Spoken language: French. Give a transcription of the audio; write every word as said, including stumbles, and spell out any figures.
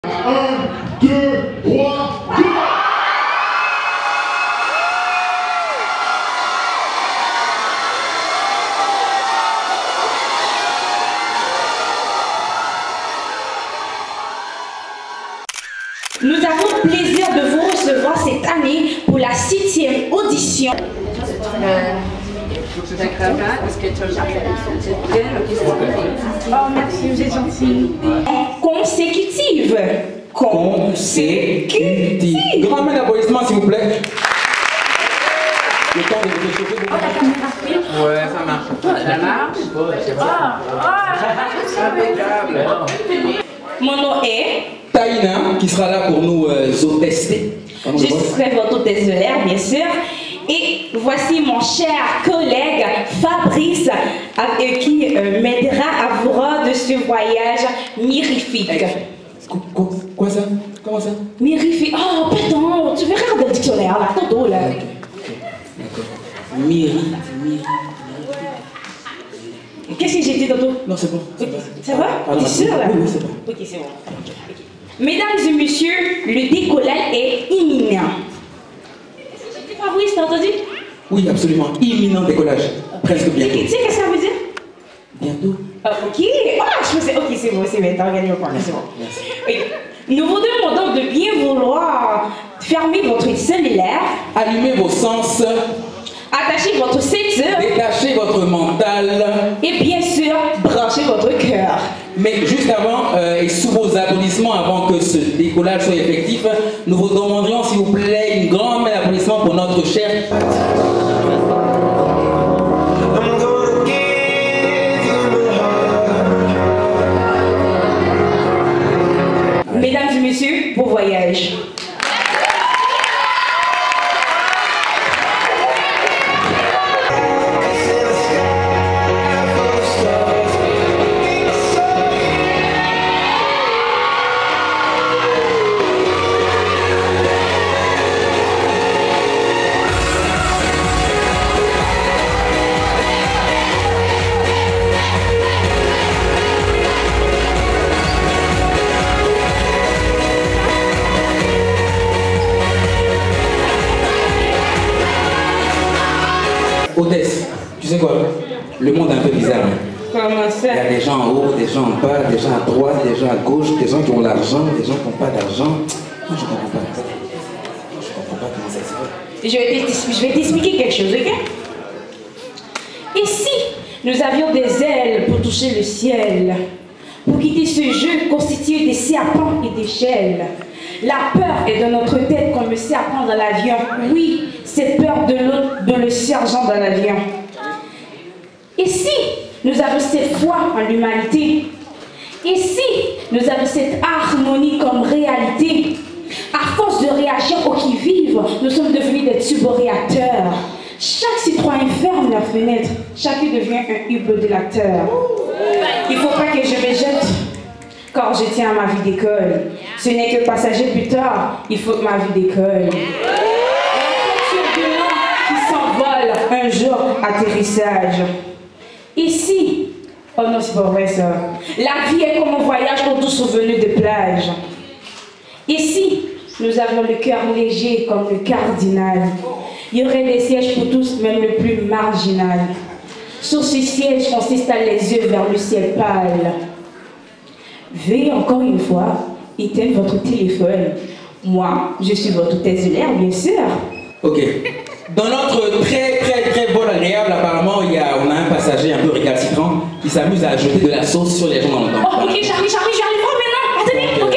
Un, deux, trois, go! Nous avons le plaisir de vous recevoir cette année pour la septième audition. Oh, merci, vous êtes gentil. Consécutive. Consécutive. Grand main d'applaudissement, s'il vous plaît. Le temps de vous réchauffer. Oh, la caméra. Ouais, ça marche. Ça marche. C'est impeccable. Mon nom est Taïna, qui sera là pour nous euh, tester. Je serai votre hôtesse de l'air, bien sûr. Et voici mon cher collègue Fabrice, avec qui euh, m'aidera à vous rendre de ce voyage mirifique. Hey, quoi, quoi ça? Comment ça? Mirifique. Oh, pardon, tu verras dans le dictionnaire là, tantôt là. D'accord. Miri, miri. Qu'est-ce que j'ai dit tantôt? Non, c'est bon. Okay. Ça va? Ah, T'es sûr là? Oui, oui, c'est bon. Ok, c'est bon. Okay. Mesdames et messieurs, le décollage est imminent. Fabrice, t'as entendu? Oui, absolument. Imminent décollage. Presque bientôt. Tu sais qu'est-ce que ça veut dire? Bientôt. Ah, ok. Ah, je faisais. Ok, c'est bon, c'est bon. T'as regardé au point. C'est bon. Merci. Oui. Nous vous demandons de bien vouloir fermer votre cellulaire, Allumez vos sens. attacher votre ceinture Détachez votre mental. et bien sûr, branchez votre cœur. Mais juste avant, euh, et sous vos applaudissements, avant que ce décollage soit effectif, nous vous demanderions s'il vous plaît une grande main d'applaudissements pour notre cher Mesdames et messieurs, bon voyage. hôtesse. Tu sais quoi? Le monde est un peu bizarre. Hein? Comment ça? Il y a des gens en haut, des gens en bas, des gens à droite, des gens à gauche, des gens qui ont l'argent, des gens qui n'ont pas d'argent. Moi, je ne comprends pas. Moi, je ne comprends pas comment ça se fait. Je vais t'expliquer- je vais t'expliquer quelque chose, ok? Et si nous avions des ailes pour toucher le ciel, pour quitter ce jeu constitué des serpents et d'échelles? La peur est dans notre tête comme le serpent dans l'avion. Oui, cette peur de l'autre, de le sergent dans l'avion. Et si nous avons cette foi en l'humanité? Et si nous avons cette harmonie comme réalité? À force de réagir au qui-vive, nous sommes devenus des turboréacteurs. Chaque citoyen ferme la fenêtre, chacun devient un hublodélateur. Il ne faut pas que je me jette, car je tiens à ma vie d'école. Ce n'est que passager plus tard, il faut que ma vie décolle. Turbulent qui s'envole, un jour atterrissage. Et si, oh non c'est pas vrai ça, la vie est comme un voyage aux doux souvenirs de plage. Et si nous avions le cœur léger comme le cardinal, il y aurait des sièges pour tous, même le plus marginal. Sur ces sièges, on s'installe les yeux vers le ciel pâle. Veuillez encore une fois éteindre votre téléphone. Moi, je suis votre hôtesse de l'air, bien sûr. Ok. Dans notre très très très vol agréable, apparemment, il y a, on a un passager un peu récalcitrant qui s'amuse à jeter de la sauce sur les gens dans le temps. Oh, ok, j'arrive, j'arrive, j'arrive. Oh, mais non, attendez,